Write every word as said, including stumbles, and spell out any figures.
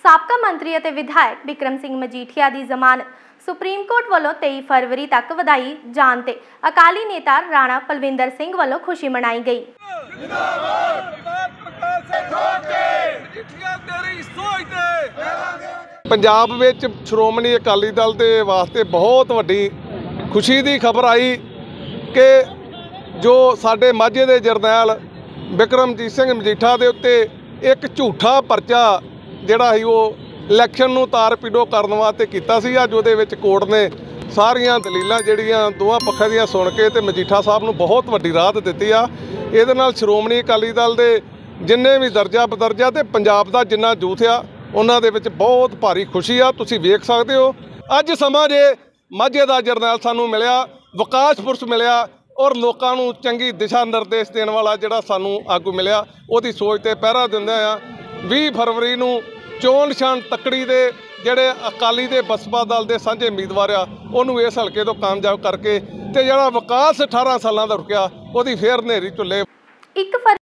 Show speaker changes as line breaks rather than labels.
ਸਾਬਕਾ ਮੰਤਰੀ ਅਤੇ ਵਿਧਾਇਕ ਬਿਕਰਮ ਸਿੰਘ ਮਜੀਠੀਆ ਦੀ ਜ਼ਮਾਨਤ ਸੁਪਰੀਮ ਕੋਰਟ ਵੱਲੋਂ ਤੇਈ ਫਰਵਰੀ ਤੱਕ ਵਧਾਈ ਜਾਣ ਤੇ ਅਕਾਲੀ ਨੇਤਾ ਰਾਣਾ ਪਲਵਿੰਦਰ ਸਿੰਘ ਵੱਲੋਂ ਖੁਸ਼ੀ ਮਨਾਈ गई।
पंजाब विच श्रोमणी अकाली दल के वास्ते बहुत वड्डी खुशी की खबर आई कि जो साडे माझे के जरनैल बिक्रमजीत सिंह मजीठा के उत्ते एक झूठा परचा जिहड़ा ही वो इलैक्शन नूं तार पीडो करन वास्ते कीता सी। अज उहदे विच कोर्ट ने सारियां दलीलां जिहड़ियां दोवां पक्षां दीयां सुण के ते मजीठा साहब नूं बहुत वड्डी राहत दित्ती आ। इहदे नाल श्रोमणी अकाली दल दे जिन्ने भी दर्जा बदर्जा ते पंजाब दा जिन्ना जूथ आ उन्हां दे विच बहुत भारी खुशी आ। तुसीं वेख सकदे हो अज समां जे माझे दा जरनैल सानूं मिलिया, विकास पुरुष मिलिया और लोकां नूं चंगी दिशा निर्देश देण वाला जिहड़ा सानूं आगू मिलिया, उहदी सोच ते पहरा दिंदे आ बीस फरवरी नूं चोण निशान तकड़ी दे ਜਿਹੜੇ अकाली दे बसपा दल के सांझे उम्मीदवार आ ਉਹਨੂੰ ਇਸ ਹਲਕੇ ਤੋਂ ਕਾਮਯਾਬ ਕਰਕੇ ਤੇ ਜਿਹੜਾ ਵਿਕਾਸ अठारह ਸਾਲਾਂ ਦਾ ਰੁਕਿਆ ਉਹਦੀ ਫੇਰ ਹਨੇਰੀ ਝੁੱਲੇ।